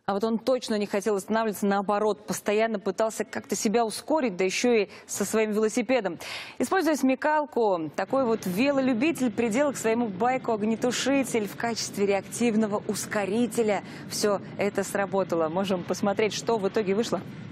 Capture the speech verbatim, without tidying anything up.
А вот он точно не хотел останавливаться, наоборот, постоянно пытался как-то себя ускорить, да еще и со своим велосипедом. Используя смекалку, такой вот велолюбитель приделал к своему байку огнетушитель в качестве реактивного ускорителя. Все это сработало. Можем посмотреть, что в итоге вышло.